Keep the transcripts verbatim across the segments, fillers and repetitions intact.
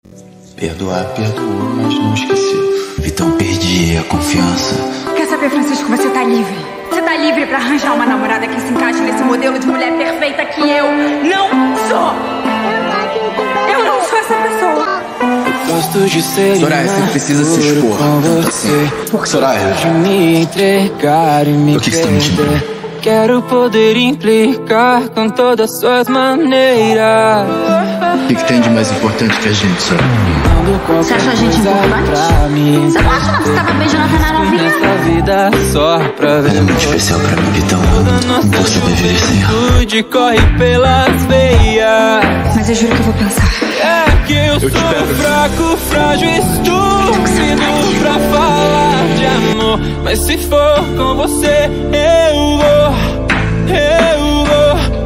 Perdoar, perdoou, mas não esqueceu. Então perdi a confiança. Quer saber, Francisco, você tá livre. Você tá livre pra arranjar uma namorada que se encaixe nesse modelo de mulher perfeita que eu não sou. Eu não sou essa pessoa. Gosto de ser Soraya, você precisa se expor. Por que Soraya? De me entregar e me Por que você tá mentindo? Quero poder implicar com todas as suas maneiras. O que, que tem de mais importante que a gente, Soraya? Você acha a gente importante? Você não acha que você tava beijando a Tana novinha? Nessa vida só pra ver. Ela é muito especial pra mim, Vitão. Não vou sobreviver sem ela. De corre pelas veias. Mas eu juro que eu vou pensar. É que eu, eu sou fraco, frágil, estúpido pra falar de amor. Mas se for com você, eu vou, eu vou.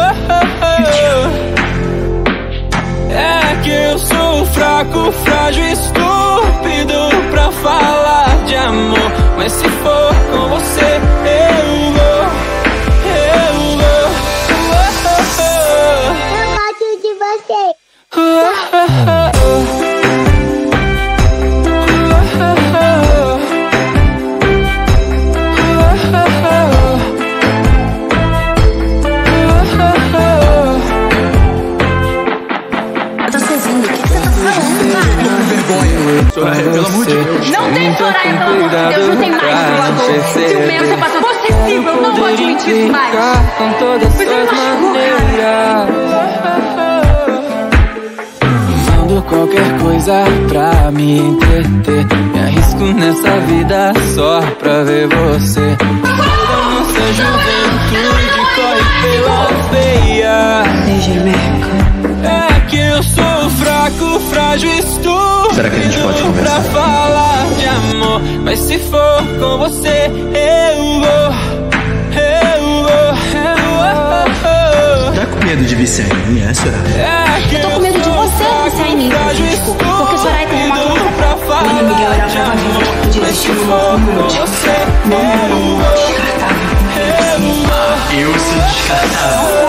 É que eu sou fraco, frágil, estúpido pra falar de amor. Mas se for com você, eu vou, eu vou. Eu gosto de você. Eu tô sozinha. O que você tá falando, cara? Vergonha. Soraya, pelo amor de Deus. Não tem Soraya, pelo amor de Deus. Não tem mais doador. Ciumento, você passou possível. Não vou admitir isso mais. Com todas Você me suas machucou, cara. Usando qualquer coisa pra me entreter. Me arrisco nessa vida só pra ver você. Toda nossa juventude corre pelas veias. Beijo, Merca. É que eu sou fraco, frágil, estúpido. Será que a gente pode conversar? Pra falar de amor. Mas se for com você, eu vou, eu vou, eu vou. Tá com medo de viciar em mim, é, Soraya? É que Eu tô com medo de você viciar em mim, Francisco. Porque Soraya tem uma conta. Quando o Miguel olhar pra uma vida que podia estimular um monte. Não, não, não, descartável. Eu sou descartável.